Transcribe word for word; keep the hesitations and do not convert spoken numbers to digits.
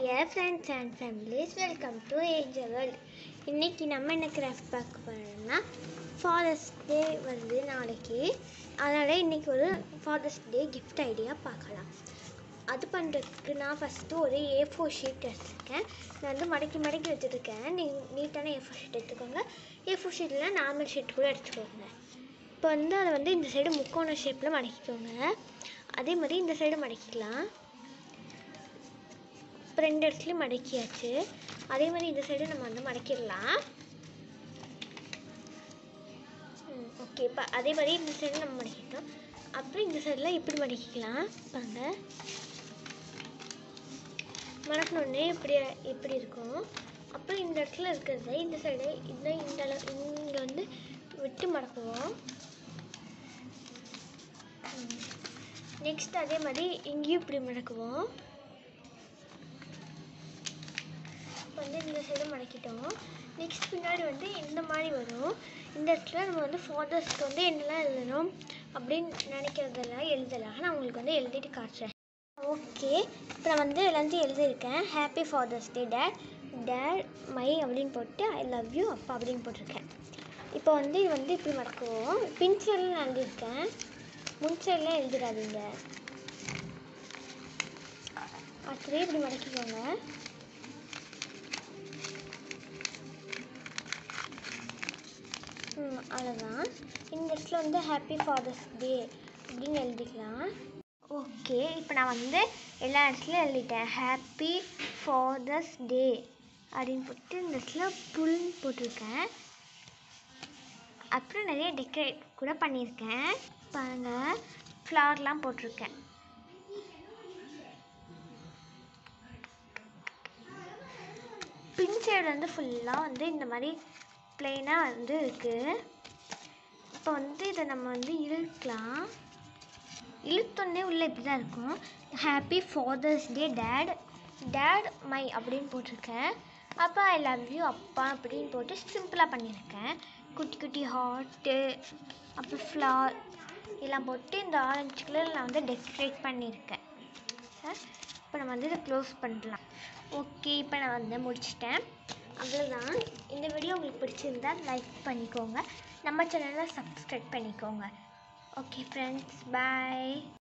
Dear friends and families, welcome to Angel World. இன்னைக்கு நம்ம என்ன கிராஃப்ட் பார்க்க போறோம்னா ஃபாதர்ஸ் டே வந்து நாளைக்கு. அதனால் இன்றைக்கி ஒரு ஃபாதர்ஸ் டே கிஃப்ட் ஐடியா பார்க்கலாம். அது பண்ணுறதுக்கு நான் ஃபஸ்ட்டு ஒரு ஏ ஃபோர் ஷீட் எடுத்துருக்கேன். நான் வந்து மடக்கி மடக்கி வச்சுருக்கேன். நீ நீட்டான ஏ ஃபோர் ஷீட் எடுத்துக்கோங்க. ஏ ஃபோர் ஷீட்டில் நார்மல் ஷீட் கூட எடுத்துக்கோங்க. இப்போ வந்து அதை வந்து இந்த சைடு முக்கோண ஷேப்பில் மடக்கிக்கோங்க. அதே மாதிரி இந்த சைடு மடக்கிக்கலாம். இப்போ ரெண்டு இடத்துலையும் மடக்கியாச்சு. அதே மாதிரி இந்த சைடு நம்ம வந்து மடக்கிடலாம். ஓகே, இப்போ அதே மாதிரி இந்த சைடு நம்ம மடக்கிட்டோம். அப்புறம் இந்த சைடில் இப்படி மடக்கிக்கலாம். பாருங்க, மடக்கணுன்னே இப்படி இப்படி இருக்கும். அப்புறம் இந்த இடத்துல இருக்கிறத இந்த சைடு இந்த இந்த அளவு இங்கே வந்து விட்டு மடக்குவோம். நெக்ஸ்ட் அதே மாதிரி இங்கேயும் இப்படி மடக்குவோம். வந்து இந்த சைடு மடக்கிட்டோம். நெக்ஸ்ட் பின்னாடி வந்து இந்த மாதிரி வரும். இந்த இடத்துல நம்ம வந்து ஃபாதர்ஸ்க்கு வந்து என்னெல்லாம் எழுதணும் அப்படின்னு நினைக்கிறதெல்லாம் எழுதலாம். நான் உங்களுக்கு வந்து எழுதிட்டு காட்டுறேன். ஓகே, இப்போ நான் வந்து எல்லாத்தையும் எழுதியிருக்கேன். Happy father's day dad, dad my அப்படின்னு போட்டு ஐ லவ் யூ அப்பா அப்படின்னு போட்டிருக்கேன். இப்போ வந்து இது வந்து இப்படி மடக்குவோம். பின் சைடில் நான் எழுதியிருக்கேன், முன் சைடெலாம் எழுதிடாதீங்க. அடுத்ததே இப்படி மடக்கிக்கோங்க. அவ்வளோதான். இந்த இடத்துல வந்து ஹாப்பி ஃபாதர்ஸ் டே அப்படின்னு எழுதிக்கலாம். ஓகே, இப்போ நான் வந்து எல்லா இடத்துலையும் எழுதிட்டேன். ஹாப்பி ஃபாதர்ஸ் டே அப்படின்னு போட்டு இந்த இடத்துல புல்னு போட்டிருக்கேன். அப்புறம் நிறைய டெக்கரேட் கூட பண்ணியிருக்கேன். பாருங்கள், ஃப்ளவர்லாம் போட்டிருக்கேன். பின் சைடு வந்து ஃபுல்லாக வந்து இந்த மாதிரி பிளெயினாக வந்து இருக்குது. இப்போ வந்து இதை நம்ம வந்து இழுக்கலாம். இழுத்தோடனே உள்ளே இப்படி தான் இருக்கும். Happy father's day dad, dad my அப்படின்னு போட்டிருக்கேன். அப்போ ஐ லவ் யூ அப்பா அப்படின்னு போட்டு சிம்பிளாக பண்ணியிருக்கேன். குட்டி குட்டி ஹார்ட்டு அப்புறம் ஃப்ளவர் எல்லாம் போட்டு இந்த ஆரஞ்சு கலரில் நான் வந்து டெக்கரேட் பண்ணியிருக்கேன். இப்போ நம்ம வந்து இதை க்ளோஸ் பண்ணலாம். ஓகே, இப்போ நான் வந்து முடிச்சிட்டேன். அவ்வளோதான். இந்த வீடியோ உங்களுக்கு பிடிச்சிருந்தால் லைக் பண்ணிக்கோங்க. நம்ம சேனலை சப்ஸ்கிரைப் பண்ணிக்கோங்க. ஓகே ஃப்ரெண்ட்ஸ், பாய்.